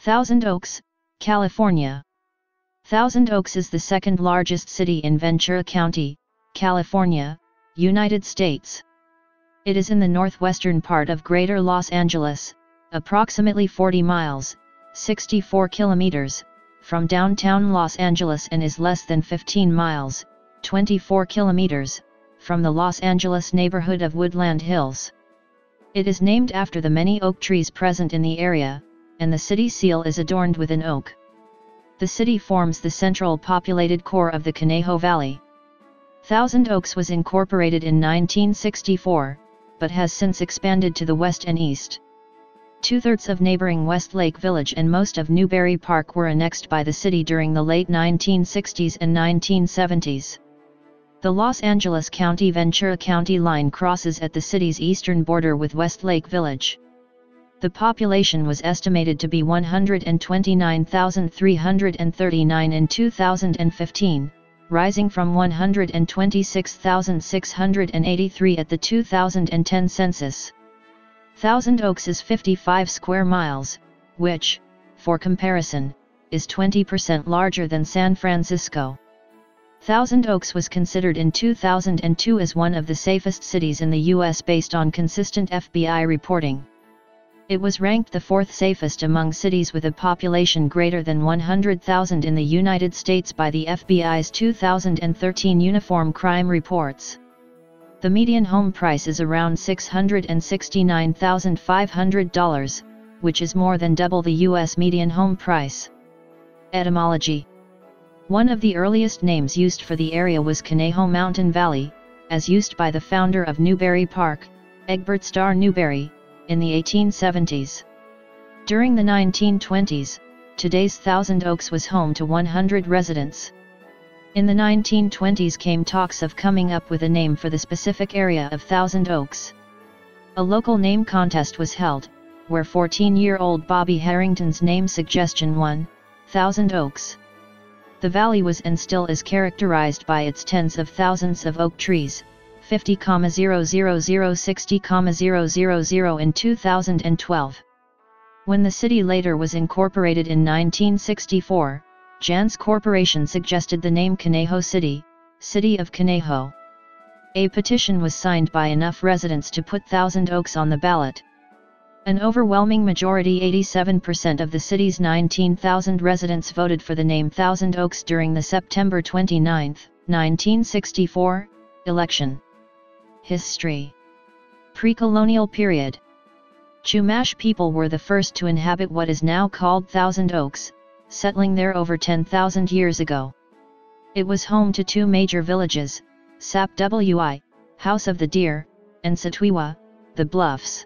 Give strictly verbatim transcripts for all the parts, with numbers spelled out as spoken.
Thousand Oaks, California. Thousand Oaks is the second largest city in Ventura County, California, United States. It is in the northwestern part of Greater Los Angeles, approximately forty miles, sixty-four kilometers, from downtown Los Angeles and is less than fifteen miles, twenty-four kilometers, from the Los Angeles neighborhood of Woodland Hills. It is named after the many oak trees present in the area, and the city seal is adorned with an oak. The city forms the central populated core of the Conejo Valley. Thousand Oaks was incorporated in nineteen sixty-four, but has since expanded to the west and east. Two-thirds of neighboring Westlake Village and most of Newbury Park were annexed by the city during the late nineteen sixties and nineteen seventies. The Los Angeles County-Ventura County line crosses at the city's eastern border with Westlake Village. The population was estimated to be one hundred twenty-nine thousand three hundred thirty-nine in two thousand fifteen, rising from one hundred twenty-six thousand six hundred eighty-three at the two thousand ten census. Thousand Oaks is fifty-five square miles, which, for comparison, is twenty percent larger than San Francisco. Thousand Oaks was considered in two thousand two as one of the safest cities in the U S based on consistent F B I reporting. It was ranked the fourth safest among cities with a population greater than one hundred thousand in the United States by the F B I's two thousand thirteen Uniform Crime Reports. The median home price is around six hundred sixty-nine thousand five hundred dollars, which is more than double the U S median home price. Etymology. One of the earliest names used for the area was Conejo Mountain Valley, as used by the founder of Newbury Park, Egbert Starr Newberry, in the eighteen seventies. During the nineteen twenties, today's Thousand Oaks was home to one hundred residents. In the nineteen twenties came talks of coming up with a name for the specific area of Thousand Oaks. A local name contest was held, where fourteen-year-old Bobby Harrington's name suggestion won, Thousand Oaks. The valley was and still is characterized by its tens of thousands of oak trees, fifty thousand, sixty thousand in two thousand twelve. When the city later was incorporated in nineteen sixty-four, Janss Corporation suggested the name Conejo City, City of Conejo. A petition was signed by enough residents to put Thousand Oaks on the ballot. An overwhelming majority, eighty-seven percent of the city's nineteen thousand residents, voted for the name Thousand Oaks during the September twenty-ninth, nineteen sixty-four, election. History. Pre-colonial period. Chumash people were the first to inhabit what is now called Thousand Oaks, settling there over ten thousand years ago. It was home to two major villages, Sapwi, House of the Deer, and Satwiwa, the Bluffs.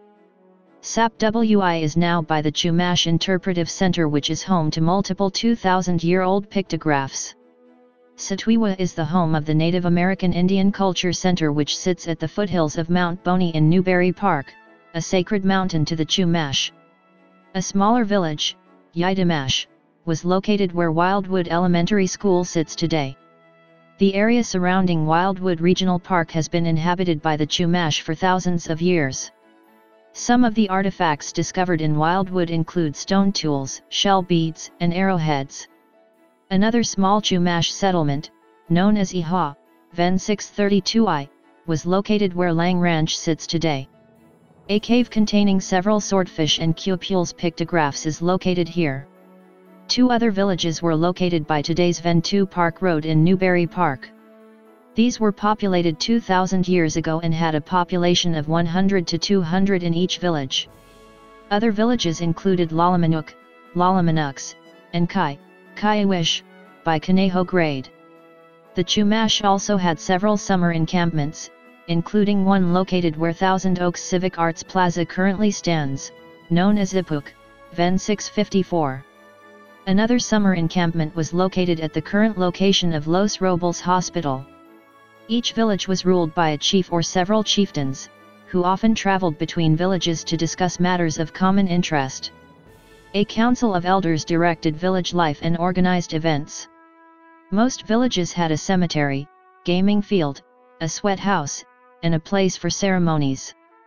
Sapwi is now by the Chumash Interpretive Center, which is home to multiple two thousand year old pictographs. Satwiwa is the home of the Native American Indian Culture Center, which sits at the foothills of Mount Boney in Newbury Park, a sacred mountain to the Chumash. A smaller village, Yidamash, was located where Wildwood Elementary School sits today. The area surrounding Wildwood Regional Park has been inhabited by the Chumash for thousands of years. Some of the artifacts discovered in Wildwood include stone tools, shell beads, and arrowheads. Another small Chumash settlement, known as Iha, Ven six thirty-two I, was located where Lang Ranch sits today. A cave containing several swordfish and cupules pictographs is located here. Two other villages were located by today's Ventura Park Road in Newbury Park. These were populated two thousand years ago and had a population of one hundred to two hundred in each village. Other villages included Lalamanuk, Lalamanux, and Kai, Kaiwish, by Conejo grade. The Chumash also had several summer encampments, including one located where Thousand Oaks Civic Arts Plaza currently stands, known as Ipuk, Ven six fifty-four. Another summer encampment was located at the current location of Los Robles Hospital. Each village was ruled by a chief or several chieftains, who often traveled between villages to discuss matters of common interest. A council of elders directed village life and organized events. Most villages had a cemetery, gaming field, a sweat house, and a place for ceremonies.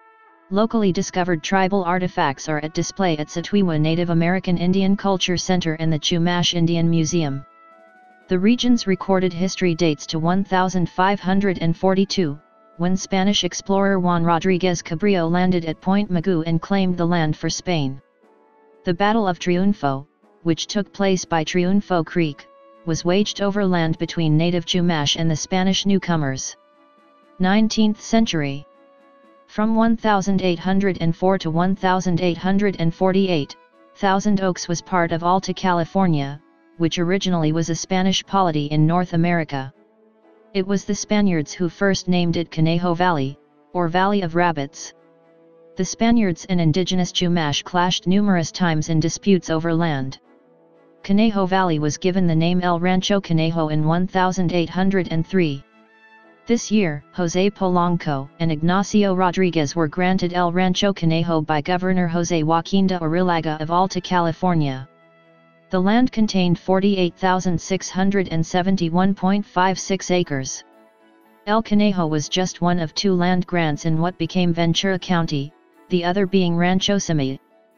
Locally discovered tribal artifacts are at display at Satwiwa Native American Indian Culture Center and the Chumash Indian Museum. The region's recorded history dates to one thousand five hundred forty-two, when Spanish explorer Juan Rodríguez Cabrillo landed at Point Mugu and claimed the land for Spain. The Battle of Triunfo, which took place by Triunfo Creek, was waged over land between native Chumash and the Spanish newcomers. nineteenth century. From one thousand eight hundred four to one thousand eight hundred forty-eight, Thousand Oaks was part of Alta California, which originally was a Spanish polity in North America. It was the Spaniards who first named it Conejo Valley, or Valley of Rabbits. The Spaniards and indigenous Chumash clashed numerous times in disputes over land. Conejo Valley was given the name El Rancho Conejo in eighteen oh three. This year, José Polanco and Ignacio Rodríguez were granted El Rancho Conejo by Governor José Joaquín de Arrillaga of Alta California. The land contained forty-eight thousand six hundred seventy-one point five six acres. El Conejo was just one of two land grants in what became Ventura County, the other being Rancho Simi.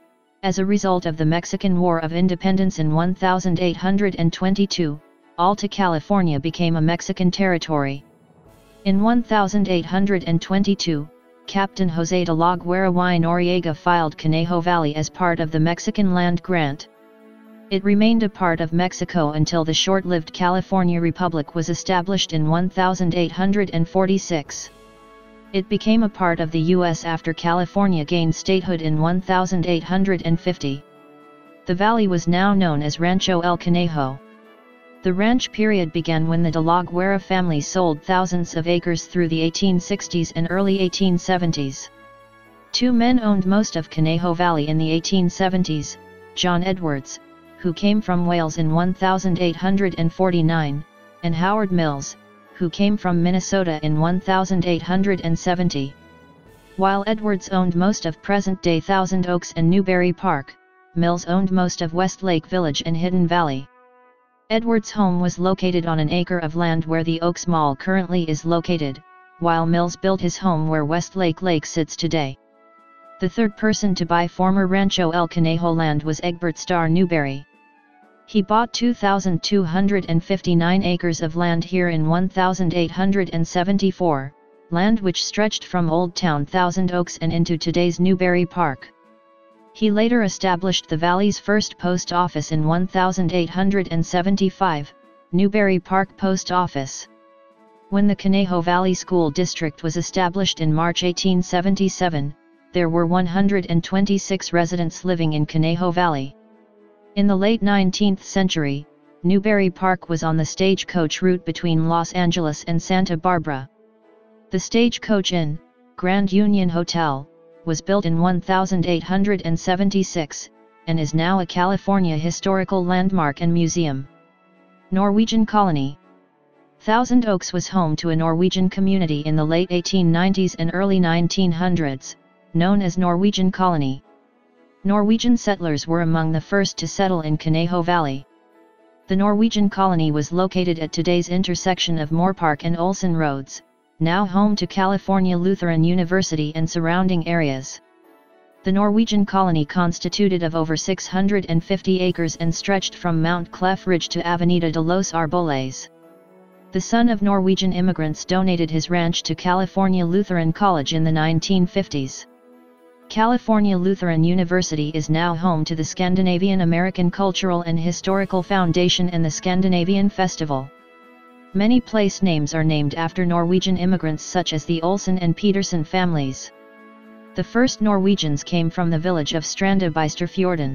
As a result of the Mexican War of Independence in eighteen twenty-two, Alta California became a Mexican territory. In eighteen twenty-two, Captain José de la Guerra y Noriega filed Conejo Valley as part of the Mexican land grant. It remained a part of Mexico until the short-lived California Republic was established in eighteen forty-six. It became a part of the U S after California gained statehood in eighteen fifty. The valley was now known as Rancho El Conejo. The ranch period began when the de la Guerra family sold thousands of acres through the eighteen sixties and early eighteen seventies. Two men owned most of Conejo Valley in the eighteen seventies, John Edwards, who came from Wales in eighteen forty-nine, and Howard Mills, who came from Minnesota in eighteen seventy. While Edwards owned most of present-day Thousand Oaks and Newberry Park, Mills owned most of Westlake Village and Hidden Valley. Edwards' home was located on an acre of land where the Oaks Mall currently is located, while Mills built his home where Westlake Lake sits today. The third person to buy former Rancho El Conejo land was Egbert Starr Newberry. He bought two thousand two hundred fifty-nine acres of land here in eighteen seventy-four, land which stretched from Old Town Thousand Oaks and into today's Newberry Park. He later established the valley's first post office in eighteen seventy-five, Newberry Park Post Office. When the Conejo Valley School District was established in March eighteen seventy-seven, there were one hundred twenty-six residents living in Conejo Valley. In the late nineteenth century, Newberry Park was on the stagecoach route between Los Angeles and Santa Barbara. The Stagecoach Inn, Grand Union Hotel, was built in eighteen seventy-six, and is now a California historical landmark and museum. Norwegian Colony. Thousand Oaks was home to a Norwegian community in the late eighteen nineties and early nineteen hundreds, known as Norwegian Colony. Norwegian settlers were among the first to settle in Conejo Valley. The Norwegian Colony was located at today's intersection of Moorpark and Olson Roads, now home to California Lutheran University and surrounding areas. The Norwegian colony constituted of over six hundred fifty acres and stretched from Mount Clef Ridge to Avenida de los Arboles. The son of Norwegian immigrants donated his ranch to California Lutheran College in the nineteen fifties. California Lutheran University is now home to the Scandinavian American Cultural and Historical Foundation and the Scandinavian Festival. Many place names are named after Norwegian immigrants such as the Olsen and Peterson families. The first Norwegians came from the village of Stranda by Storfjorden.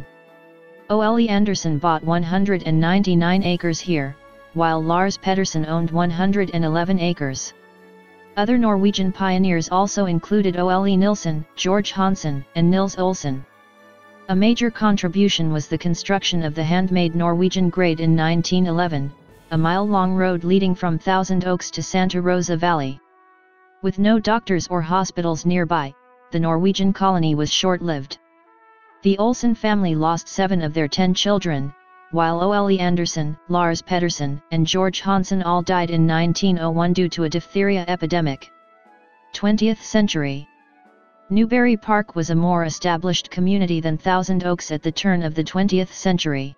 Ole Anderson bought one hundred ninety-nine acres here, while Lars Pedersen owned one hundred eleven acres. Other Norwegian pioneers also included Ole Nilsen, George Hansen, and Nils Olsen. A major contribution was the construction of the handmade Norwegian Grade in nineteen eleven, a mile-long road leading from Thousand Oaks to Santa Rosa Valley. With no doctors or hospitals nearby, the Norwegian colony was short-lived. The Olsen family lost seven of their ten children, while Ole Anderson, Lars Pedersen, and George Hansen all died in nineteen oh one due to a diphtheria epidemic. twentieth century. Newbury Park was a more established community than Thousand Oaks at the turn of the twentieth century.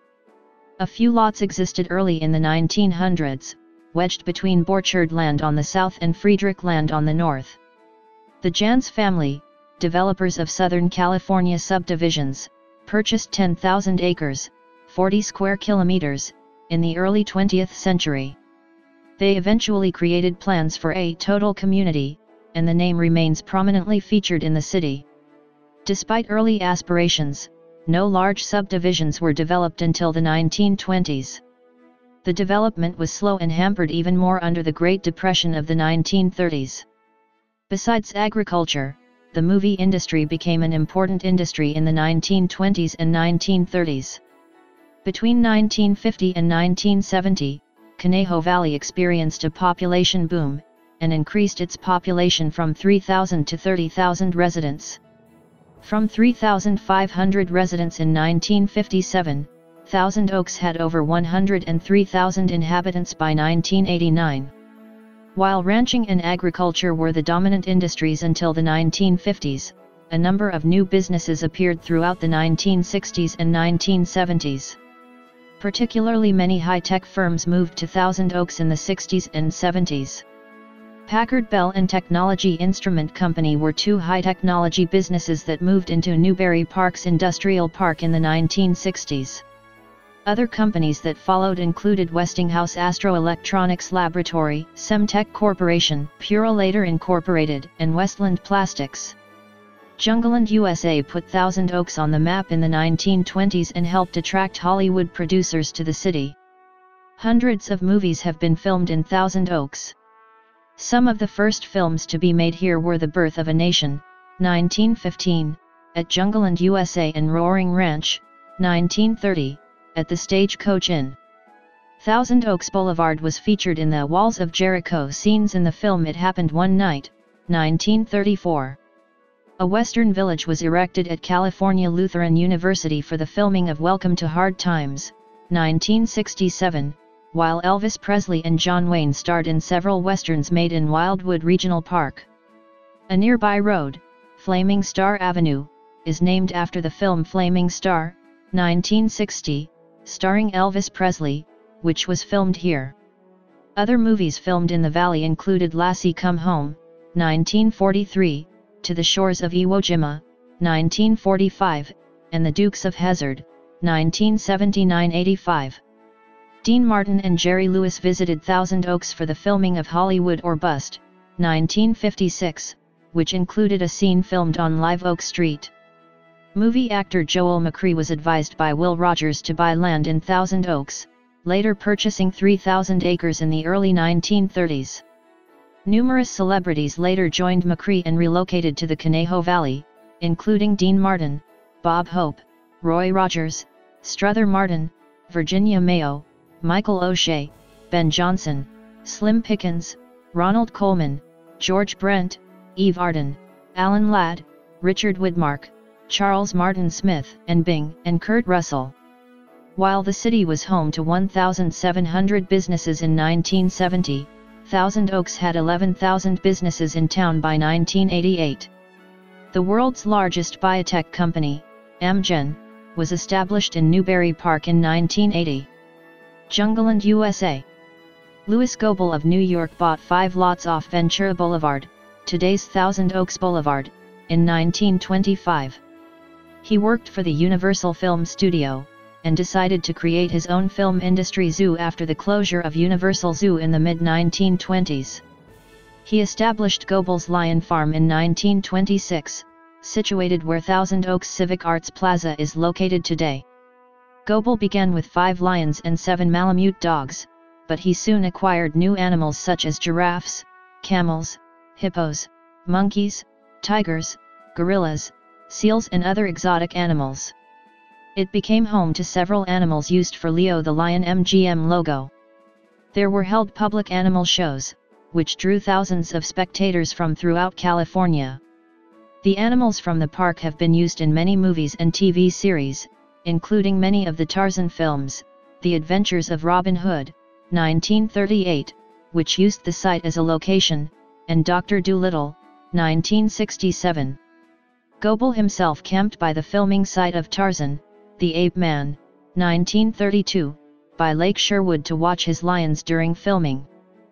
A few lots existed early in the nineteen hundreds, wedged between Borchard Land on the south and Friedrich Land on the north. The Jans family, developers of Southern California subdivisions, purchased ten thousand acres, forty square kilometers, in the early twentieth century. They eventually created plans for a total community, and the name remains prominently featured in the city. Despite early aspirations, no large subdivisions were developed until the nineteen twenties. The development was slow and hampered even more under the Great Depression of the nineteen thirties. Besides agriculture, the movie industry became an important industry in the nineteen twenties and nineteen thirties. Between nineteen fifty and nineteen seventy, Conejo Valley experienced a population boom, and increased its population from three thousand to thirty thousand residents. From three thousand five hundred residents in nineteen fifty-seven, Thousand Oaks had over one hundred three thousand inhabitants by nineteen eighty-nine. While ranching and agriculture were the dominant industries until the nineteen fifties, a number of new businesses appeared throughout the nineteen sixties and nineteen seventies. Particularly many high-tech firms moved to Thousand Oaks in the sixties and seventies. Packard Bell and Technology Instrument Company were two high-technology businesses that moved into Newbury Park's Industrial Park in the nineteen sixties. Other companies that followed included Westinghouse Astro Electronics Laboratory, Semtech Corporation, Purolator Incorporated, and Westland Plastics. Jungleland U S A put Thousand Oaks on the map in the nineteen twenties and helped attract Hollywood producers to the city. Hundreds of movies have been filmed in Thousand Oaks. Some of the first films to be made here were The Birth of a Nation, nineteen fifteen, at Jungleland U S A and Roaring Ranch, nineteen thirty, at the Stagecoach Inn. Thousand Oaks Boulevard was featured in the Walls of Jericho scenes in the film It Happened One Night, nineteen thirty-four. A Western village was erected at California Lutheran University for the filming of Welcome to Hard Times, nineteen sixty-seven, while Elvis Presley and John Wayne starred in several westerns made in Wildwood Regional Park. A nearby road, Flaming Star Avenue, is named after the film Flaming Star, nineteen sixty, starring Elvis Presley, which was filmed here. Other movies filmed in the valley included Lassie Come Home, nineteen forty-three, To the Shores of Iwo Jima, nineteen forty-five, and The Dukes of Hazzard, nineteen seventy-nine to eighty-five. Dean Martin and Jerry Lewis visited Thousand Oaks for the filming of Hollywood or Bust, nineteen fifty-six, which included a scene filmed on Live Oak Street. Movie actor Joel McCrea was advised by Will Rogers to buy land in Thousand Oaks, later purchasing three thousand acres in the early nineteen thirties. Numerous celebrities later joined McCrea and relocated to the Conejo Valley, including Dean Martin, Bob Hope, Roy Rogers, Strother Martin, Virginia Mayo, Michael O'Shea, Ben Johnson, Slim Pickens, Ronald Coleman, George Brent, Eve Arden, Alan Ladd, Richard Widmark, Charles Martin Smith and Bing and Kurt Russell. While the city was home to one thousand seven hundred businesses in nineteen seventy, Thousand Oaks had eleven thousand businesses in town by nineteen eighty-eight. The world's largest biotech company, Amgen, was established in Newbury Park in nineteen eighty. Jungleland U S A. Louis Goebel of New York bought five lots off Ventura Boulevard, today's Thousand Oaks Boulevard, in nineteen twenty-five. He worked for the Universal Film Studio, and decided to create his own film industry zoo after the closure of Universal Zoo in the mid nineteen twenties. He established Goebel's Lion Farm in nineteen twenty-six, situated where Thousand Oaks Civic Arts Plaza is located today. Goebel began with five lions and seven Malamute dogs, but he soon acquired new animals such as giraffes, camels, hippos, monkeys, tigers, gorillas, seals and other exotic animals. It became home to several animals used for Leo the Lion M G M logo. There were held public animal shows, which drew thousands of spectators from throughout California. The animals from the park have been used in many movies and T V series, including many of the Tarzan films, The Adventures of Robin Hood, nineteen thirty-eight, which used the site as a location, and Doctor Dolittle, nineteen sixty-seven. Goebel himself camped by the filming site of Tarzan, the Ape Man, nineteen thirty-two, by Lake Sherwood to watch his lions during filming.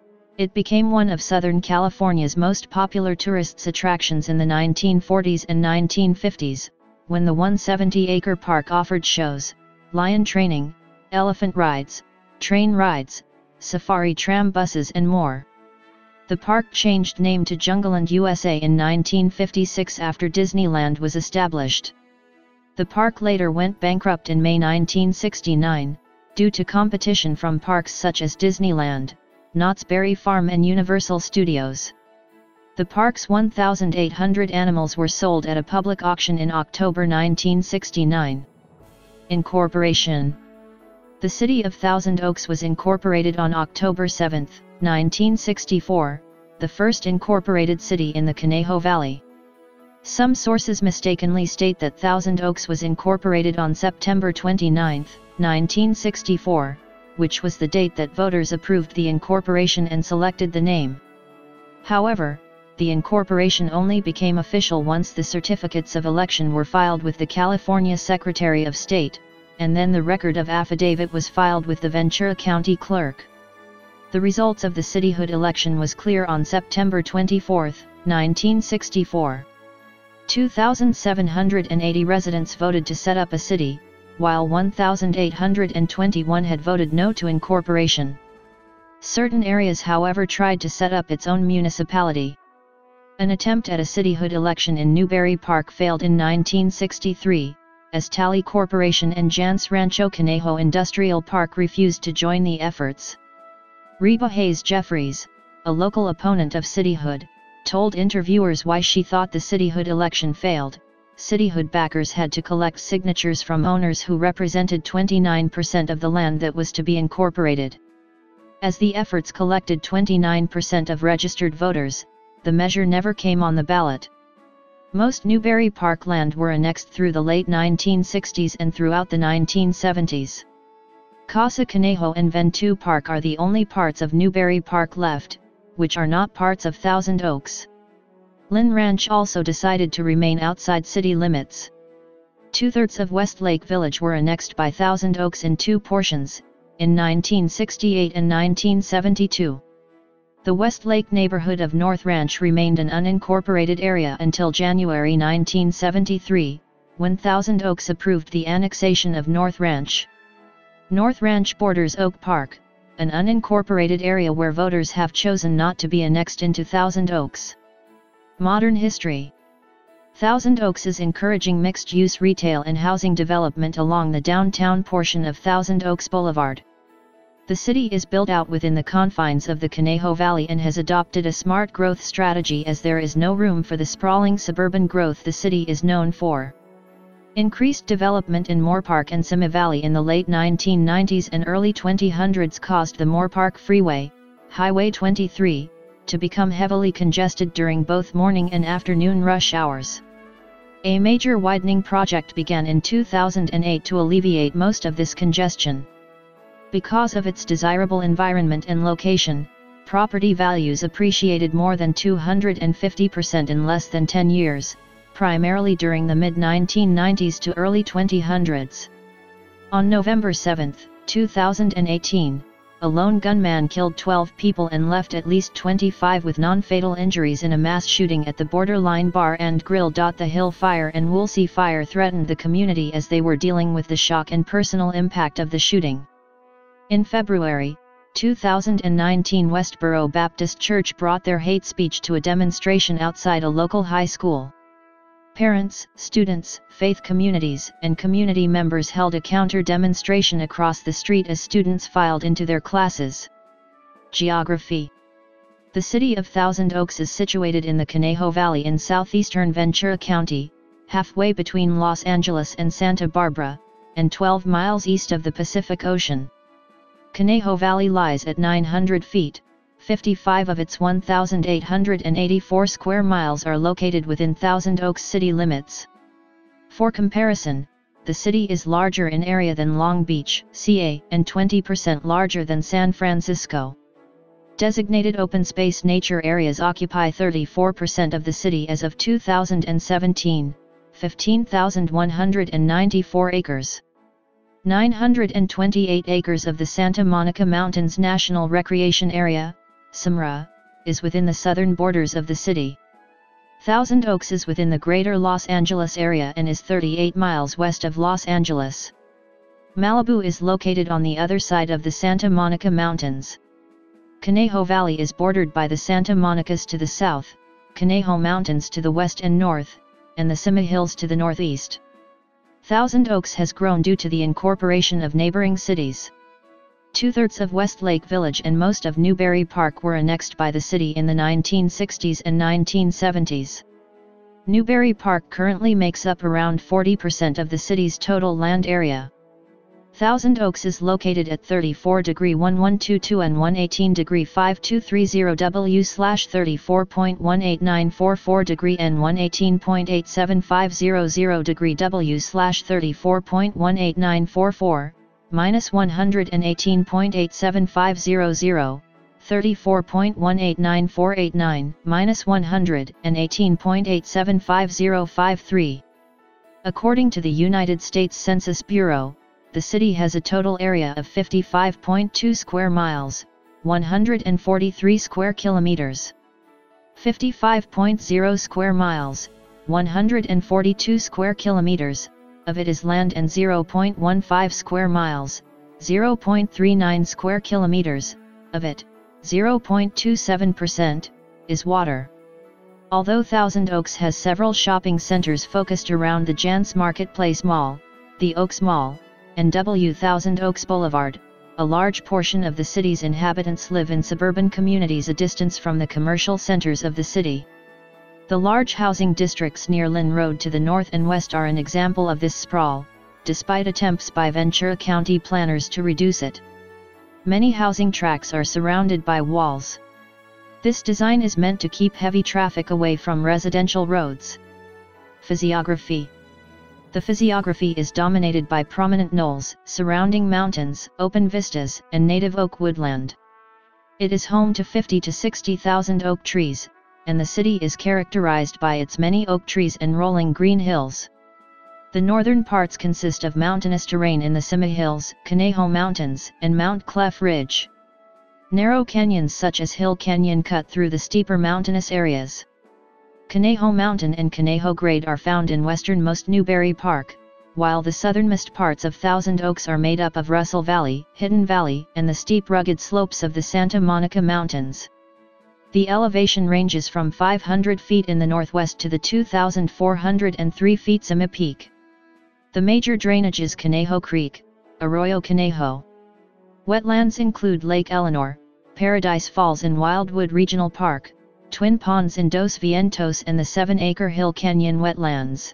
It became one of Southern California's most popular tourist attractions in the nineteen forties and nineteen fifties, when the one hundred seventy acre park offered shows, lion training, elephant rides, train rides, safari tram buses and more. The park changed name to Jungleland U S A in nineteen fifty-six after Disneyland was established. The park later went bankrupt in May nineteen sixty-nine, due to competition from parks such as Disneyland, Knott's Berry Farm and Universal Studios. The park's one thousand eight hundred animals were sold at a public auction in October nineteen sixty-nine. Incorporation. The city of Thousand Oaks was incorporated on October seventh, nineteen sixty-four, the first incorporated city in the Conejo Valley. Some sources mistakenly state that Thousand Oaks was incorporated on September twenty-ninth, nineteen sixty-four, which was the date that voters approved the incorporation and selected the name. However, the incorporation only became official once the certificates of election were filed with the California Secretary of State, and then the record of affidavit was filed with the Ventura County Clerk. The results of the cityhood election was clear on September twenty-fourth, nineteen sixty-four. two thousand seven hundred eighty residents voted to set up a city, while one thousand eight hundred twenty-one had voted no to incorporation. Certain areas, however, tried to set up its own municipality. An attempt at a cityhood election in Newbury Park failed in nineteen sixty-three, as Tally Corporation and Jance Rancho Conejo Industrial Park refused to join the efforts. Reba Hayes Jeffries, a local opponent of cityhood, told interviewers why she thought the cityhood election failed. Cityhood backers had to collect signatures from owners who represented twenty-nine percent of the land that was to be incorporated. As the efforts collected twenty-nine percent of registered voters, the measure never came on the ballot. Most Newbury Park land were annexed through the late nineteen sixties and throughout the nineteen seventies. Casa Conejo and Ventura Park are the only parts of Newbury Park left, which are not parts of Thousand Oaks. Lynn Ranch also decided to remain outside city limits. Two-thirds of Westlake Village were annexed by Thousand Oaks in two portions, in nineteen sixty-eight and nineteen seventy-two. The Westlake neighborhood of North Ranch remained an unincorporated area until January nineteen seventy-three, when Thousand Oaks approved the annexation of North Ranch. North Ranch borders Oak Park, an unincorporated area where voters have chosen not to be annexed into Thousand Oaks. Modern history. Thousand Oaks is encouraging mixed-use retail and housing development along the downtown portion of Thousand Oaks Boulevard. The city is built out within the confines of the Conejo Valley and has adopted a smart growth strategy as there is no room for the sprawling suburban growth the city is known for. Increased development in Moorpark and Simi Valley in the late nineteen nineties and early twenty hundreds caused the Moorpark Freeway, Highway twenty-three, to become heavily congested during both morning and afternoon rush hours. A major widening project began in two thousand eight to alleviate most of this congestion. Because of its desirable environment and location, property values appreciated more than two hundred fifty percent in less than ten years, primarily during the mid nineteen nineties to early twenty hundreds. On November seventh, two thousand eighteen, a lone gunman killed twelve people and left at least twenty-five with non-fatal injuries in a mass shooting at the Borderline Bar and Grill. The Hill Fire and Woolsey Fire threatened the community as they were dealing with the shock and personal impact of the shooting. In February two thousand nineteen, Westboro Baptist Church brought their hate speech to a demonstration outside a local high school. Parents, students, faith communities, and community members held a counter-demonstration across the street as students filed into their classes. Geography. The city of Thousand Oaks is situated in the Conejo Valley in southeastern Ventura County, halfway between Los Angeles and Santa Barbara, and twelve miles east of the Pacific Ocean. Conejo Valley lies at nine hundred feet, fifty-five of its one thousand eight hundred eighty-four square miles are located within Thousand Oaks city limits. For comparison, the city is larger in area than Long Beach, C A, and twenty percent larger than San Francisco. Designated open space nature areas occupy thirty-four percent of the city as of two thousand seventeen, fifteen thousand one hundred ninety-four acres. nine hundred twenty-eight acres of the Santa Monica Mountains National Recreation Area, S M R A, is within the southern borders of the city. Thousand Oaks is within the Greater Los Angeles area and is thirty-eight miles west of Los Angeles. Malibu is located on the other side of the Santa Monica Mountains. Conejo Valley is bordered by the Santa Monicas to the south, Conejo Mountains to the west and north, and the Sima Hills to the northeast. Thousand Oaks has grown due to the incorporation of neighboring cities. Two-thirds of Westlake Village and most of Newbury Park were annexed by the city in the nineteen sixties and nineteen seventies. Newbury Park currently makes up around forty percent of the city's total land area. Thousand Oaks is located at thirty-four degree one one two two and one eighteen degree five two three zero W slash thirty-four point one eight nine four four degree and one eighteen point eight seven five zero zero degree W slash thirty-four point one eight nine four four, minus one eighteen point eight seven five zero zero, thirty-four point one eight nine four eight nine, minus one eighteen point eight seven five zero five three. According to the United States Census Bureau, the city has a total area of fifty-five point two square miles, one hundred forty-three square kilometers. fifty-five point zero square miles, one hundred forty-two square kilometers, of it is land, and zero point one five square miles, zero point three nine square kilometers, of it, zero point two seven percent, is water. Although Thousand Oaks has several shopping centers focused around the Janss Marketplace Mall, the Oaks Mall, and W Thousand Oaks Boulevard, a large portion of the city's inhabitants live in suburban communities a distance from the commercial centers of the city. The large housing districts near Lynn Road to the north and west are an example of this sprawl, despite attempts by Ventura County planners to reduce it. Many housing tracts are surrounded by walls. This design is meant to keep heavy traffic away from residential roads. Physiography. The physiography is dominated by prominent knolls, surrounding mountains, open vistas, and native oak woodland. It is home to fifty to sixty thousand oak trees, and the city is characterized by its many oak trees and rolling green hills. The northern parts consist of mountainous terrain in the Sima Hills, Conejo Mountains, and Mount Clef Ridge. Narrow canyons such as Hill Canyon cut through the steeper mountainous areas. Conejo Mountain and Conejo Grade are found in westernmost Newbury Park, while the southernmost parts of Thousand Oaks are made up of Russell Valley, Hidden Valley, and the steep rugged slopes of the Santa Monica Mountains. The elevation ranges from five hundred feet in the northwest to the two thousand four hundred three feet Sima Peak. The major drainage is Conejo Creek, Arroyo Conejo. Wetlands include Lake Eleanor, Paradise Falls in Wildwood Regional Park, Twin Ponds in Dos Vientos, and the seven-acre Hill Canyon wetlands.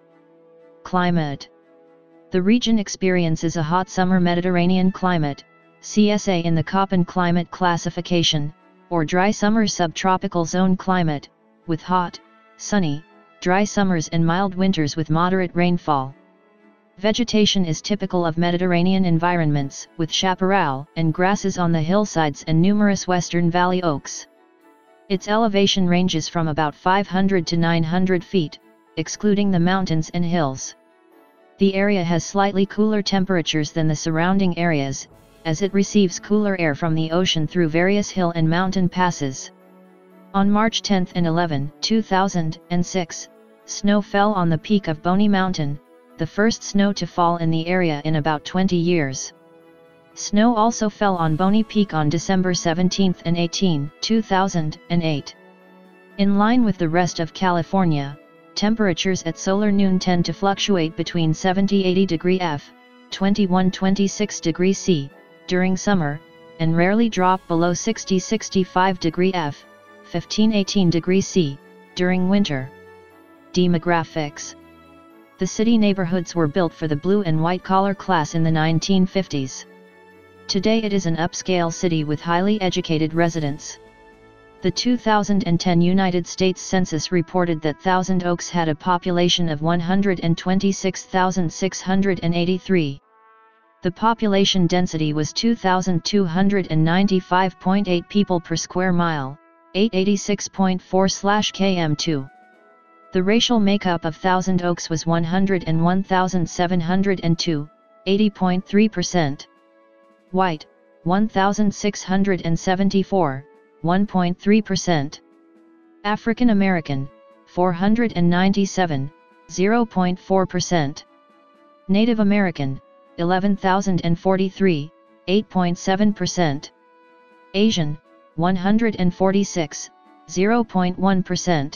Climate. The region experiences a hot summer Mediterranean climate, C S A in the Köppen climate classification, or dry summer subtropical zone climate, with hot, sunny, dry summers and mild winters with moderate rainfall. Vegetation is typical of Mediterranean environments, with chaparral and grasses on the hillsides and numerous western valley oaks. Its elevation ranges from about five hundred to nine hundred feet, excluding the mountains and hills. The area has slightly cooler temperatures than the surrounding areas, as it receives cooler air from the ocean through various hill and mountain passes. On March tenth and eleventh, two thousand six, snow fell on the peak of Boney Mountain, the first snow to fall in the area in about twenty years. Snow also fell on Boney Peak on December seventeenth and eighteenth, two thousand eight. In line with the rest of California, temperatures at solar noon tend to fluctuate between seventy to eighty degrees F, twenty-one to twenty-six degrees C, during summer, and rarely drop below sixty to sixty-five degrees F, fifteen to eighteen degrees C, during winter. Demographics. The city neighborhoods were built for the blue and white collar class in the nineteen fifties. Today it is an upscale city with highly educated residents. The two thousand ten United States Census reported that Thousand Oaks had a population of one hundred twenty-six thousand six hundred eighty-three. The population density was two thousand two hundred ninety-five point eight people per square mile, eight eighty-six point four per kilometer. The racial makeup of Thousand Oaks was one hundred one thousand seven hundred two, eighty point three percent. White, one thousand six hundred seventy-four, one point three percent. African American, four hundred ninety-seven, zero point four percent. Native American, eleven thousand forty-three, eight point seven percent. Asian, one hundred forty-six, zero point one percent.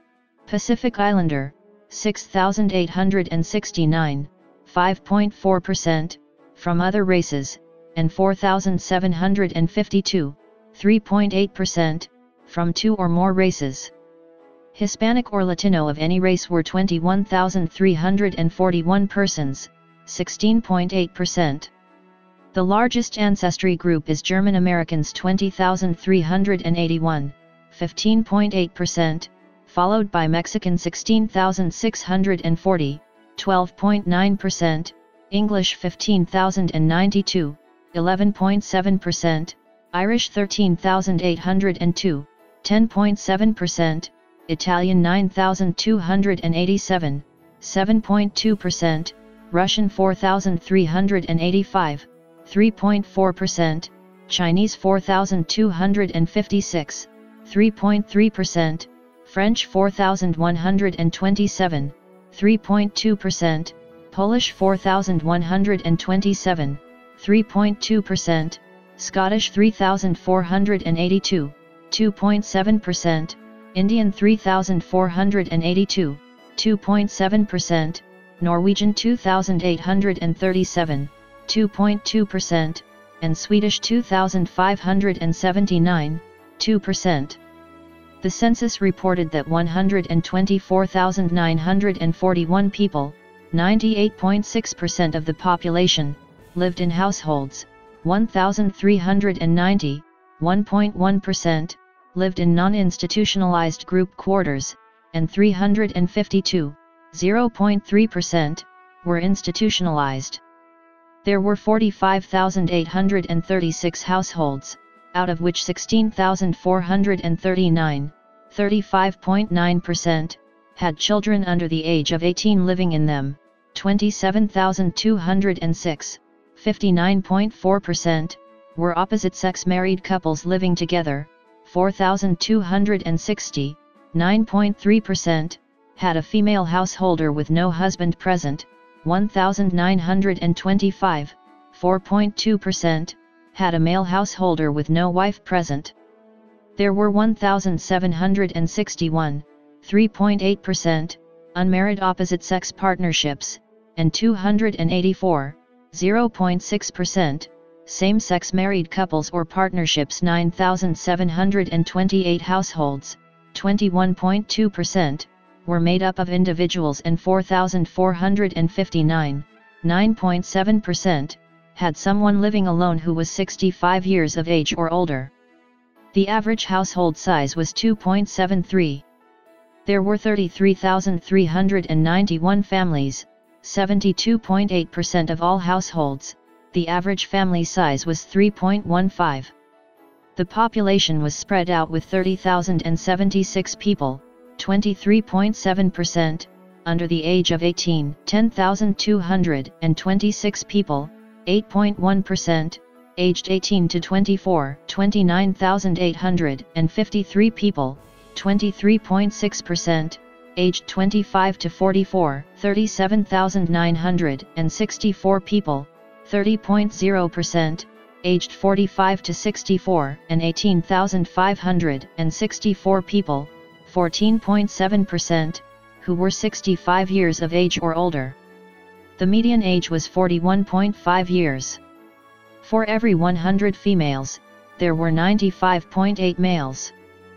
Pacific Islander, six thousand eight hundred sixty-nine, five point four percent, from other races, and four thousand seven hundred fifty-two, three point eight percent, from two or more races. Hispanic or Latino of any race were twenty-one thousand three hundred forty-one persons, sixteen point eight percent. The largest ancestry group is German Americans, twenty thousand three hundred eighty-one, fifteen point eight percent, followed by Mexican sixteen thousand six hundred forty, twelve point nine percent, English fifteen thousand ninety-two, eleven point seven percent, Irish thirteen thousand eight hundred two, ten point seven percent, Italian nine thousand two hundred eighty-seven, seven point two percent, Russian four thousand three hundred eighty-five, three point four percent, Chinese four thousand two hundred fifty-six, three point three percent, French four thousand one hundred twenty-seven, three point two percent, Polish four thousand one hundred twenty-seven, three point two percent, Scottish three thousand four hundred eighty-two, two point seven percent, Indian three thousand four hundred eighty-two, two point seven percent, Norwegian two thousand eight hundred thirty-seven, two point two percent, and Swedish two thousand five hundred seventy-nine, two percent. The census reported that one hundred twenty-four thousand nine hundred forty-one people, ninety-eight point six percent of the population, lived in households, one thousand three hundred ninety, one point one percent, lived in non-institutionalized group quarters, and three hundred fifty-two, zero point three percent, were institutionalized. There were forty-five thousand eight hundred thirty-six households, out of which sixteen thousand four hundred thirty-nine, thirty-five point nine percent, had children under the age of eighteen living in them, twenty-seven thousand two hundred six, fifty-nine point four percent, were opposite-sex married couples living together, four thousand two hundred sixty, nine point three percent, had a female householder with no husband present, one thousand nine hundred twenty-five, four point two percent, had a male householder with no wife present. There were one thousand seven hundred sixty-one, three point eight percent, unmarried opposite-sex partnerships, and two hundred eighty-four, zero point six percent, same-sex married couples or partnerships. Nine thousand seven hundred twenty-eight households, twenty-one point two percent, were made up of individuals, and four thousand four hundred fifty-nine, nine point seven percent, had someone living alone who was sixty-five years of age or older. The average household size was two point seven three. There were thirty-three thousand three hundred ninety-one families, seventy-two point eight percent of all households. The average family size was three point one five. The population was spread out with thirty thousand seventy-six people, twenty-three point seven percent, under the age of eighteen, ten thousand two hundred twenty-six people, eight point one percent, aged eighteen to twenty-four, twenty-nine thousand eight hundred fifty-three people, twenty-three point six percent, aged twenty-five to forty-four, thirty-seven thousand nine hundred sixty-four people, thirty point zero percent, aged forty-five to sixty-four, and eighteen thousand five hundred sixty-four people, fourteen point seven percent, who were sixty-five years of age or older. The median age was forty-one point five years. For every one hundred females, there were ninety-five point eight males.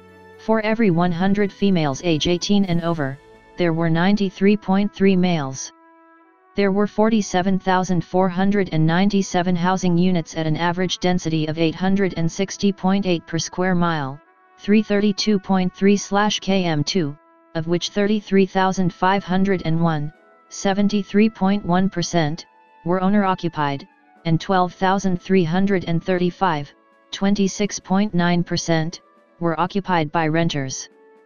For every one hundred females age eighteen and over, there were ninety-three point three males. There were forty-seven thousand four hundred ninety-seven housing units at an average density of eight hundred sixty point eight per square mile, three hundred thirty-two point three kilometers per two, of which thirty-three thousand five hundred one, seventy-three point one percent, were owner-occupied, and twelve thousand three hundred thirty-five, twenty-six point nine percent, were occupied by renters.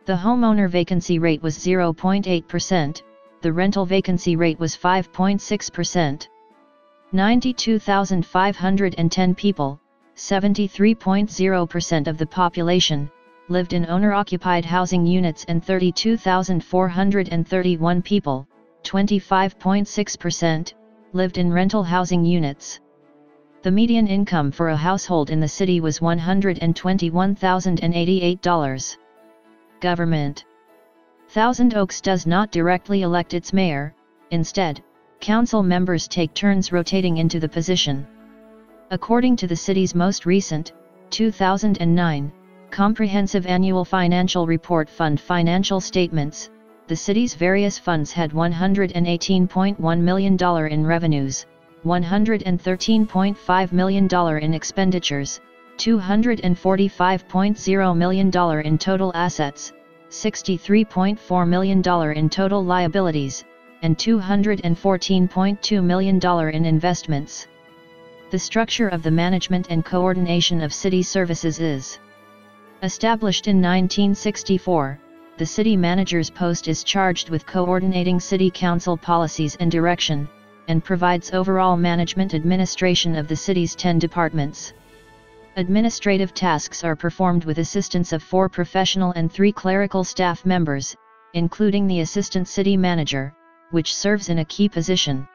The homeowner vacancy rate was zero point eight percent, the rental vacancy rate was five point six percent. ninety-two thousand five hundred ten people, seventy-three point zero percent of the population, lived in owner-occupied housing units, and thirty-two thousand four hundred thirty-one people, twenty-five point six percent, lived in rental housing units. The median income for a household in the city was one hundred twenty-one thousand eighty-eight dollars. Government. Thousand Oaks does not directly elect its mayor, instead, council members take turns rotating into the position. According to the city's most recent, two thousand nine, Comprehensive Annual Financial Report Fund financial statements, the city's various funds had one hundred eighteen point one million dollars in revenues, one hundred thirteen point five million dollars in expenditures, two hundred forty-five point zero million dollars in total assets, sixty-three point four million dollars in total liabilities, and two hundred fourteen point two million dollars in investments. The structure of the management and coordination of city services is established in nineteen sixty-four. The city manager's post is charged with coordinating city council policies and direction, and provides overall management administration of the city's ten departments. Administrative tasks are performed with assistance of four professional and three clerical staff members, including the assistant city manager, which serves in a key position.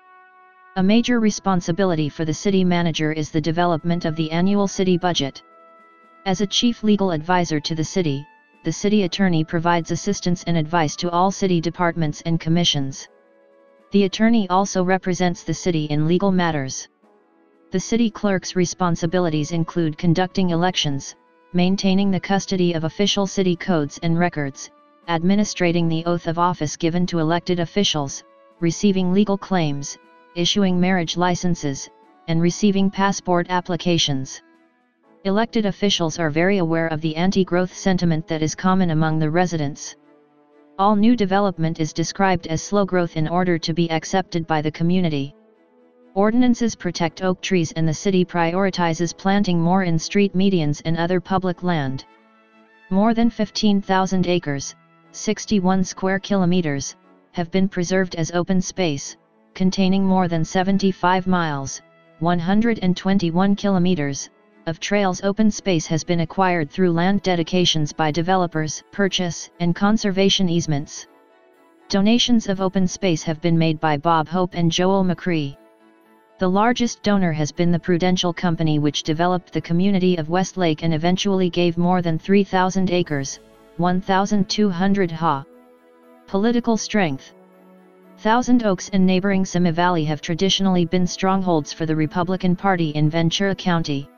A major responsibility for the city manager is the development of the annual city budget. As a chief legal advisor to the city, the city attorney provides assistance and advice to all city departments and commissions. The attorney also represents the city in legal matters. The city clerk's responsibilities include conducting elections, maintaining the custody of official city codes and records, administrating the oath of office given to elected officials, receiving legal claims, issuing marriage licenses, and receiving passport applications. Elected officials are very aware of the anti-growth sentiment that is common among the residents. All new development is described as slow growth in order to be accepted by the community. Ordinances protect oak trees, and the city prioritizes planting more in street medians and other public land. More than fifteen thousand acres, sixty-one square kilometers, have been preserved as open space, containing more than seventy-five miles, one hundred twenty-one kilometers, of trails. Open space has been acquired through land dedications by developers, purchase, and conservation easements. Donations of open space have been made by Bob Hope and Joel McCree. The largest donor has been the Prudential Company, which developed the community of Westlake and eventually gave more than three thousand acres, one thousand two hundred ha. Political strength. Thousand Oaks and neighboring Simi Valley have traditionally been strongholds for the Republican Party in Ventura County.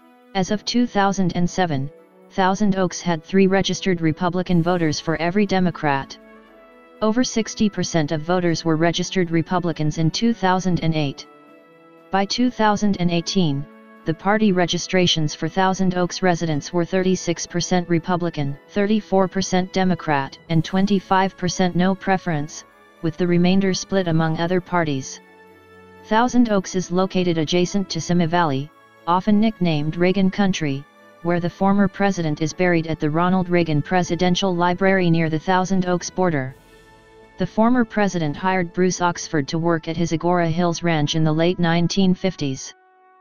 As of two thousand seven, Thousand Oaks had three registered Republican voters for every Democrat. Over sixty percent of voters were registered Republicans in two thousand eight. By two thousand eighteen, the party registrations for Thousand Oaks residents were thirty-six percent Republican, thirty-four percent Democrat, and twenty-five percent no preference, with the remainder split among other parties. Thousand Oaks is located adjacent to Simi Valley, often nicknamed Reagan Country, where the former president is buried at the Ronald Reagan Presidential Library near the Thousand Oaks border. The former president hired Bruce Oxford to work at his Agora Hills Ranch in the late nineteen fifties.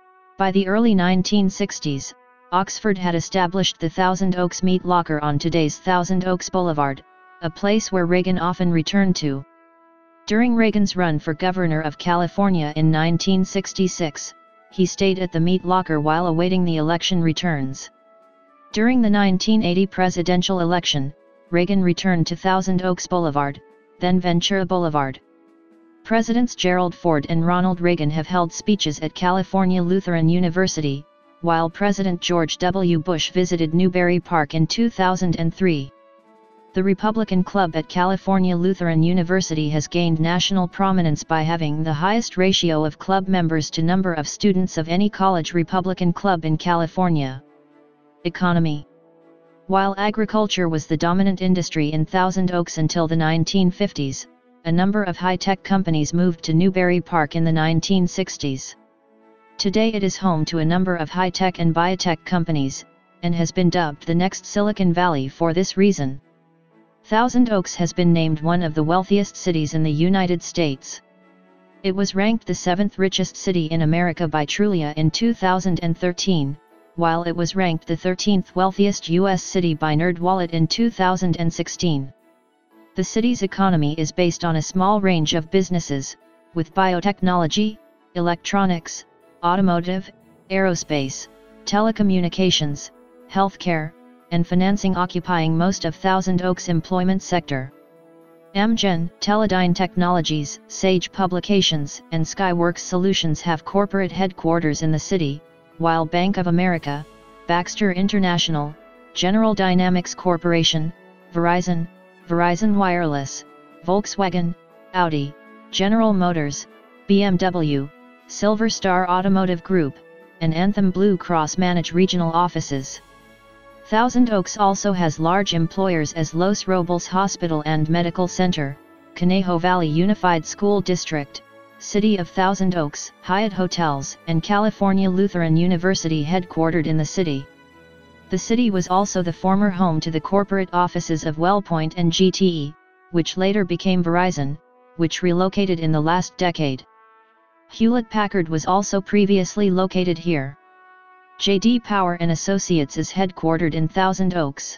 By the early nineteen sixties, Oxford had established the Thousand Oaks Meat Locker on today's Thousand Oaks Boulevard, a place where Reagan often returned to. During Reagan's run for governor of California in nineteen sixty-six, he stayed at the Meat Locker while awaiting the election returns. During the nineteen eighty presidential election, Reagan returned to Thousand Oaks Boulevard, then Ventura Boulevard. Presidents Gerald Ford and Ronald Reagan have held speeches at California Lutheran University, while President George W. Bush visited Newbury Park in two thousand three. The Republican Club at California Lutheran University has gained national prominence by having the highest ratio of club members to number of students of any college Republican club in California. Economy. While agriculture was the dominant industry in Thousand Oaks until the nineteen fifties, a number of high-tech companies moved to Newbury Park in the nineteen sixties. Today it is home to a number of high-tech and biotech companies, and has been dubbed the next Silicon Valley for this reason. Thousand Oaks has been named one of the wealthiest cities in the United States. It was ranked the seventh richest city in America by Trulia in two thousand thirteen, while it was ranked the thirteenth wealthiest U S city by NerdWallet in two thousand sixteen. The city's economy is based on a small range of businesses, with biotechnology, electronics, automotive, aerospace, telecommunications, healthcare, and financing occupying most of Thousand Oaks' employment sector. Amgen, Teledyne Technologies, Sage Publications, and Skyworks Solutions have corporate headquarters in the city, while Bank of America, Baxter International, General Dynamics Corporation, Verizon, Verizon Wireless, Volkswagen, Audi, General Motors, B M W, Silver Star Automotive Group, and Anthem Blue Cross manage regional offices. Thousand Oaks also has large employers as Los Robles Hospital and Medical Center, Conejo Valley Unified School District, City of Thousand Oaks, Hyatt Hotels, and California Lutheran University headquartered in the city. The city was also the former home to the corporate offices of WellPoint and G T E, which later became Verizon, which relocated in the last decade. Hewlett-Packard was also previously located here. J D Power and Associates is headquartered in Thousand Oaks.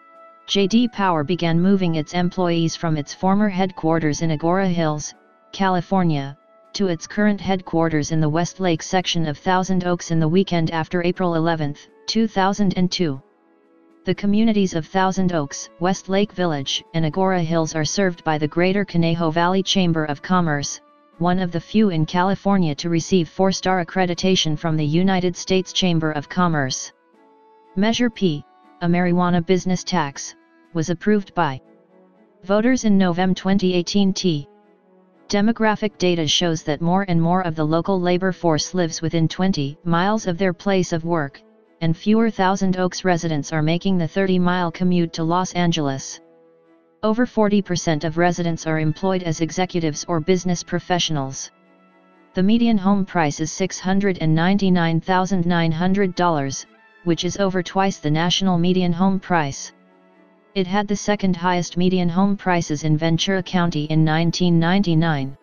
J D Power began moving its employees from its former headquarters in Agora Hills, California, to its current headquarters in the Westlake section of Thousand Oaks in the weekend after April eleventh, two thousand two. The communities of Thousand Oaks, Westlake Village, and Agora Hills are served by the Greater Conejo Valley Chamber of Commerce, one of the few in California to receive four-star accreditation from the United States Chamber of Commerce. Measure P, a marijuana business tax, was approved by voters in November twenty eighteen. T. Demographic data shows that more and more of the local labor force lives within twenty miles of their place of work, and fewer Thousand Oaks residents are making the thirty-mile commute to Los Angeles. Over forty percent of residents are employed as executives or business professionals. The median home price is six hundred ninety-nine thousand nine hundred dollars, which is over twice the national median home price. It had the second highest median home prices in Ventura County in nineteen ninety-nine.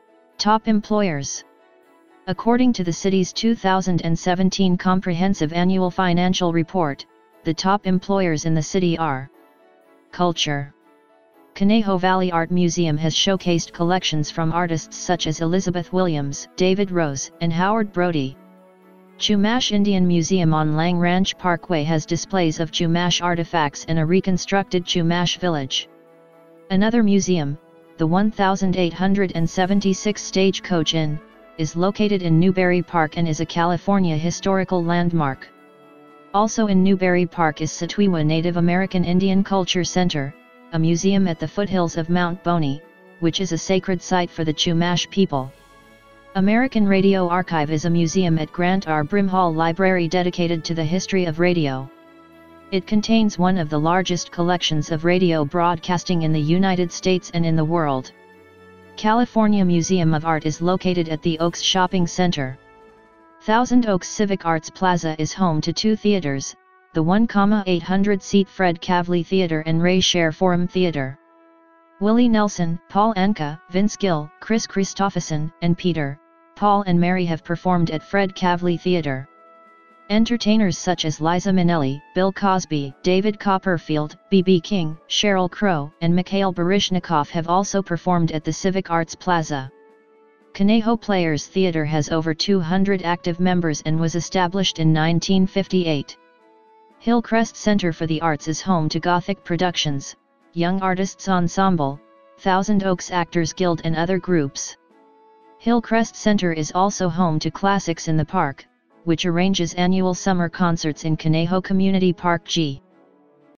Top employers. According to the city's two thousand seventeen Comprehensive Annual Financial Report, the top employers in the city are Culture. Conejo Valley Art Museum has showcased collections from artists such as Elizabeth Williams, David Rose, and Howard Brody. Chumash Indian Museum on Lang Ranch Parkway has displays of Chumash artifacts and a reconstructed Chumash village. Another museum, the one thousand eight hundred seventy-six Stagecoach Inn, is located in Newberry Park and is a California historical landmark. Also in Newberry Park is Satwewa Native American Indian Culture Center, a museum at the foothills of Mount Boney, which is a sacred site for the Chumash people. American Radio Archive is a museum at Grant R. Brimhall Library dedicated to the history of radio. It contains one of the largest collections of radio broadcasting in the United States and in the world. California Museum of Art is located at the Oaks Shopping Center. Thousand Oaks Civic Arts Plaza is home to two theaters, the one eight hundred seat Fred Kavli Theater and Ray Scher Forum Theater. Willie Nelson, Paul Anka, Vince Gill, Chris Christopherson, and Peter, Paul and Mary have performed at Fred Kavli Theater. Entertainers such as Liza Minnelli, Bill Cosby, David Copperfield, B B King, Sheryl Crow, and Mikhail Baryshnikov have also performed at the Civic Arts Plaza. Conejo Players Theater has over two hundred active members and was established in nineteen fifty-eight. Hillcrest Center for the Arts is home to Gothic Productions, Young Artists Ensemble, Thousand Oaks Actors Guild and other groups. Hillcrest Center is also home to Classics in the Park, which arranges annual summer concerts in Conejo Community Park G.